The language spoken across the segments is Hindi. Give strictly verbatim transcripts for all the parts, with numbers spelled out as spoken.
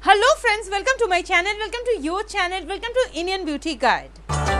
Hello friends, welcome to my channel, welcome to your channel, welcome to Indian beauty guide.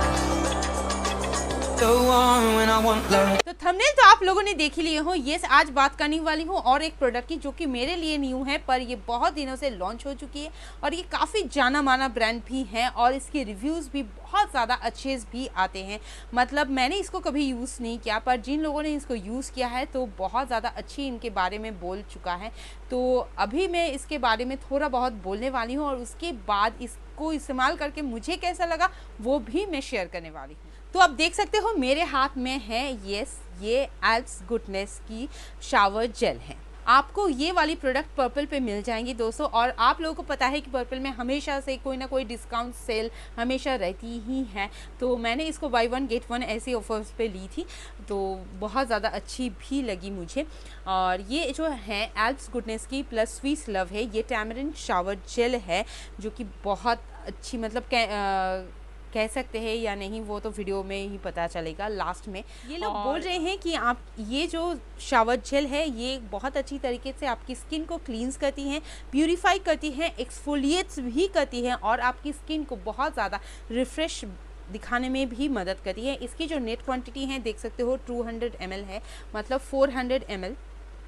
तो थंबनेल तो आप लोगों ने देख ही लिए हो। ये आज बात करने वाली हूँ और एक प्रोडक्ट की जो कि मेरे लिए न्यू है, पर ये बहुत दिनों से लॉन्च हो चुकी है और ये काफ़ी जाना माना ब्रांड भी है और इसके रिव्यूज़ भी बहुत ज़्यादा अच्छे भी आते हैं। मतलब मैंने इसको कभी यूज़ नहीं किया, पर जिन लोगों ने इसको यूज़ किया है तो बहुत ज़्यादा अच्छी इनके बारे में बोल चुका है। तो अभी मैं इसके बारे में थोड़ा बहुत बोलने वाली हूँ और उसके बाद इसको इस्तेमाल करके मुझे कैसा लगा वो भी मैं शेयर करने वाली हूँ। तो आप देख सकते हो मेरे हाथ में है यस ये एल्प्स गुडनेस की शावर जेल है। आपको ये वाली प्रोडक्ट पर्पल पे मिल जाएंगी दोस्तों, और आप लोगों को पता है कि पर्पल में हमेशा से कोई ना कोई डिस्काउंट सेल हमेशा रहती ही है। तो मैंने इसको बाई वन गेट वन ऐसी ऑफर्स पे ली थी, तो बहुत ज़्यादा अच्छी भी लगी मुझे। और ये जो है एल्प्स गुडनेस की प्लस स्वीट लव है, ये टैमरिन शावर जेल है जो कि बहुत अच्छी, मतलब कह सकते हैं या नहीं वो तो वीडियो में ही पता चलेगा लास्ट में। ये लोग बोल रहे हैं कि आप ये जो शावर जेल है ये बहुत अच्छी तरीके से आपकी स्किन को क्लींस करती हैं, प्यूरिफाई करती हैं, एक्सफोलिएट्स भी करती हैं और आपकी स्किन को बहुत ज़्यादा रिफ्रेश दिखाने में भी मदद करती है। इसकी जो नेट क्वांटिटी है देख सकते हो टू हंड्रेड एम एल है, मतलब फोर हंड्रेड एम एल,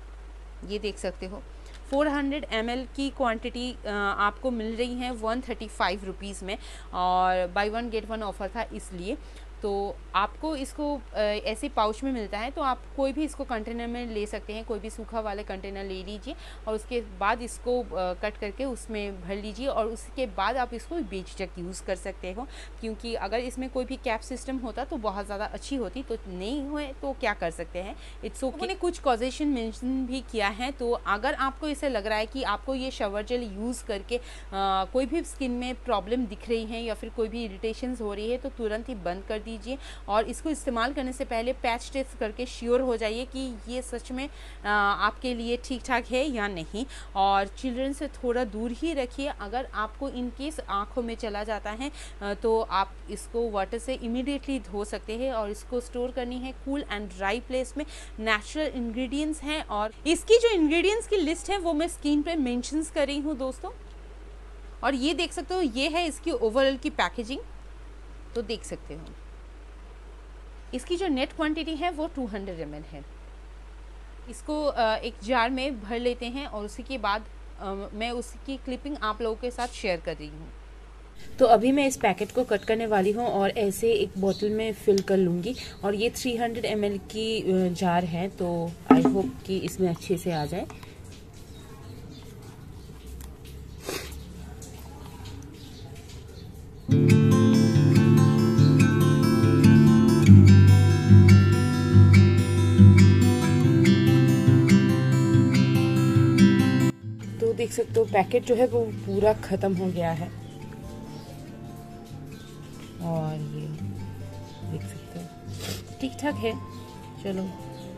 ये देख सकते हो फोर हंड्रेड एम एल की क्वांटिटी आपको मिल रही है वन थर्टी फाइव रुपीज़ में, और buy one get one offer था इसलिए। तो आपको इसको ऐसे पाउच में मिलता है, तो आप कोई भी इसको कंटेनर में ले सकते हैं, कोई भी सूखा वाले कंटेनर ले लीजिए और उसके बाद इसको कट करके उसमें भर लीजिए और उसके बाद आप इसको बेझिझक यूज़ कर सकते हो। क्योंकि अगर इसमें कोई भी कैप सिस्टम होता तो बहुत ज़्यादा अच्छी होती, तो नहीं हुए तो क्या कर सकते हैं, इट्स ओके। उन्होंने कुछ कॉजेशन मेंशन भी किया है, तो अगर आपको इसे लग रहा है कि आपको ये शावर जेल यूज़ करके आ, कोई भी स्किन में प्रॉब्लम दिख रही है या फिर कोई भी इरिटेशंस हो रही है तो तुरंत ही बंद कर दीजिए और इसको इस्तेमाल करने से पहले पैच टेस्ट करके श्योर हो जाइए कि ये सच में आ, आपके लिए ठीक ठाक है या नहीं। और चिल्ड्रन से थोड़ा दूर ही रखिए। अगर आपको इन केस आँखों में चला जाता है आ, तो आप इसको वाटर से इमीडिएटली धो सकते हैं और इसको स्टोर करनी है कूल एंड ड्राई प्लेस में। नेचुरल इंग्रेडिएंट्स हैं और इसकी जो इंग्रेडिएंट्स की लिस्ट है वो मैं स्क्रीन पे मेंशंस कर रही हूँ दोस्तों। और ये देख सकते हो ये है इसकी ओवरऑल की पैकेजिंग, तो देख सकते हो इसकी जो नेट क्वांटिटी है वो टू हंड्रेड एम एल है। इसको एक जार में भर लेते हैं और उसी के बाद मैं उसकी क्लिपिंग आप लोगों के साथ शेयर कर रही हूँ। तो अभी मैं इस पैकेट को कट करने वाली हूँ और ऐसे एक बोतल में फिल कर लूँगी। और ये थ्री हंड्रेड एम एल की जार है, तो आई होप कि इसमें अच्छे से आ जाए। देख सकते हो पैकेट जो है वो पूरा ख़त्म हो गया है और ये देख सकते हो ठीक ठाक है। चलो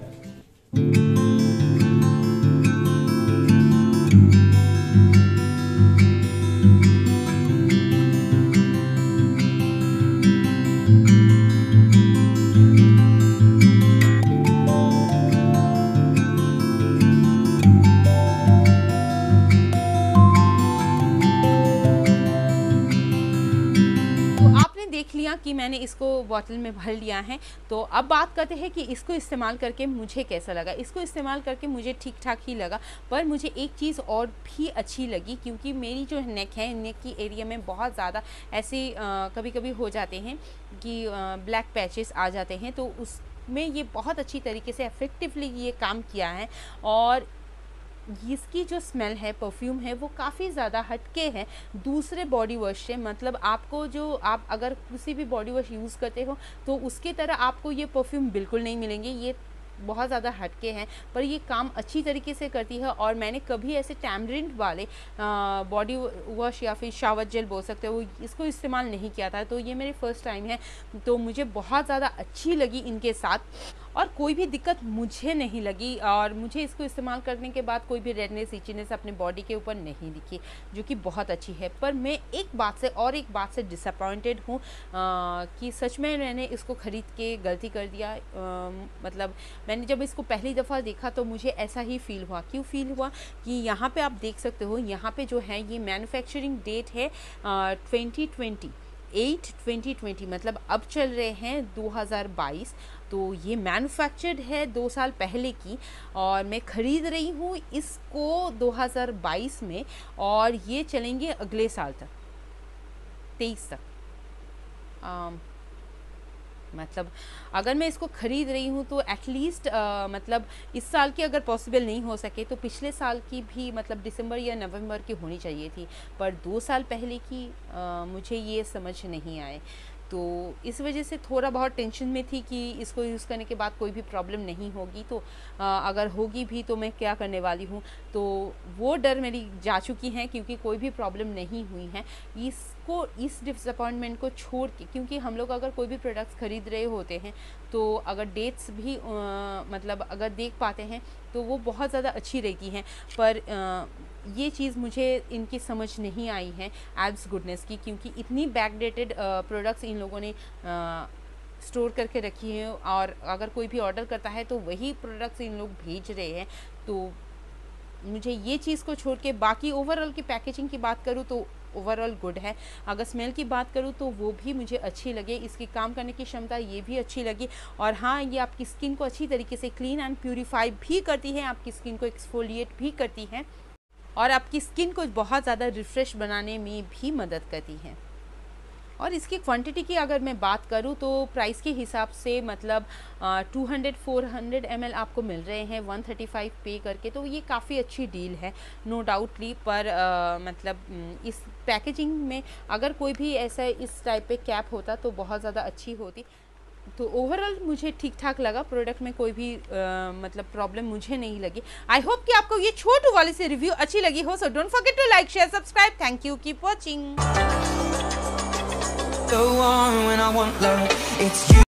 देख लिया कि मैंने इसको बॉटल में भर लिया है। तो अब बात करते हैं कि इसको इस्तेमाल करके मुझे कैसा लगा। इसको इस्तेमाल करके मुझे ठीक ठाक ही लगा, पर मुझे एक चीज़ और भी अच्छी लगी, क्योंकि मेरी जो नेक है, नेक की एरिया में बहुत ज़्यादा ऐसे कभी कभी हो जाते हैं कि ब्लैक पैचेस आ जाते हैं, तो उसमें ये बहुत अच्छी तरीके से इफेक्टिवली ये काम किया है। और इसकी जो स्मेल है, परफ्यूम है, वो काफ़ी ज़्यादा हटके है दूसरे बॉडी वॉश से। मतलब आपको जो आप अगर किसी भी बॉडी वॉश यूज़ करते हो तो उसकी तरह आपको ये परफ्यूम बिल्कुल नहीं मिलेंगे। ये बहुत ज़्यादा हटके हैं, पर ये काम अच्छी तरीके से करती है। और मैंने कभी ऐसे टैमरिन वाले बॉडी वॉश या फिर शावर जेल बोल सकते हो इसको इस्तेमाल नहीं किया था, तो ये मेरी फ़र्स्ट टाइम है, तो मुझे बहुत ज़्यादा अच्छी लगी इनके साथ। और कोई भी दिक्कत मुझे नहीं लगी और मुझे इसको इस्तेमाल करने के बाद कोई भी रेडनेस इचीनेस अपने बॉडी के ऊपर नहीं दिखी, जो कि बहुत अच्छी है। पर मैं एक बात से और एक बात से डिसअपॉइंटेड हूँ कि सच में मैंने इसको ख़रीद के गलती कर दिया। आ, मतलब मैंने जब इसको पहली दफ़ा देखा तो मुझे ऐसा ही फील हुआ। क्यों फील हुआ कि यहाँ पे आप देख सकते हो, यहाँ पे जो है ये मैन्युफैक्चरिंग डेट है twenty twenty eight twenty twenty, मतलब अब चल रहे हैं दो हज़ार बाईस। तो ये मैन्युफैक्चर्ड है दो साल पहले की और मैं ख़रीद रही हूँ इसको दो हज़ार बाईस में और ये चलेंगे अगले साल तक, तेईस तक। आ, मतलब अगर मैं इसको ख़रीद रही हूँ तो एटलीस्ट मतलब इस साल की अगर पॉसिबल नहीं हो सके तो पिछले साल की भी, मतलब दिसंबर या नवंबर की होनी चाहिए थी, पर दो साल पहले की आ, मुझे ये समझ नहीं आए। तो इस वजह से थोड़ा बहुत टेंशन में थी कि इसको यूज़ करने के बाद कोई भी प्रॉब्लम नहीं होगी, तो आ, अगर होगी भी तो मैं क्या करने वाली हूँ। तो वो डर मेरी जा चुकी हैं क्योंकि कोई भी प्रॉब्लम नहीं हुई है। इसको इस डिसअपॉइंटमेंट को छोड़ के, क्योंकि हम लोग अगर कोई भी प्रोडक्ट्स ख़रीद रहे होते हैं तो अगर डेट्स भी आ, मतलब अगर देख पाते हैं तो वो बहुत ज़्यादा अच्छी रहती हैं, पर आ, ये चीज़ मुझे इनकी समझ नहीं आई है एब्स गुडनेस की, क्योंकि इतनी बैकडेटेड प्रोडक्ट्स इन लोगों ने स्टोर करके रखी है और अगर कोई भी ऑर्डर करता है तो वही प्रोडक्ट्स इन लोग भेज रहे हैं। तो मुझे ये चीज़ को छोड़ के बाकी ओवरऑल की पैकेजिंग की बात करूँ तो ओवरऑल गुड है। अगर स्मेल की बात करूँ तो वो भी मुझे अच्छी लगे, इसकी काम करने की क्षमता ये भी अच्छी लगी। और हाँ, ये आपकी स्किन को अच्छी तरीके से क्लीन एंड प्यूरीफाई भी करती है, आपकी स्किन को एक्सफोलिएट भी करती है और आपकी स्किन को बहुत ज़्यादा रिफ़्रेश बनाने में भी मदद करती है। और इसकी क्वांटिटी की अगर मैं बात करूं तो प्राइस के हिसाब से मतलब two hundred four hundred M L आपको मिल रहे हैं वन थर्टी फाइव पे करके, तो ये काफ़ी अच्छी डील है नो डाउटली। पर आ, मतलब इस पैकेजिंग में अगर कोई भी ऐसा इस टाइप पे कैप होता तो बहुत ज़्यादा अच्छी होती। तो ओवरऑल मुझे ठीक ठाक लगा, प्रोडक्ट में कोई भी आ, मतलब प्रॉब्लम मुझे नहीं लगी। आई होप कि आपको ये छोटू वाली से रिव्यू अच्छी लगी हो। So don't forget to like share subscribe. Thank you, keep watching.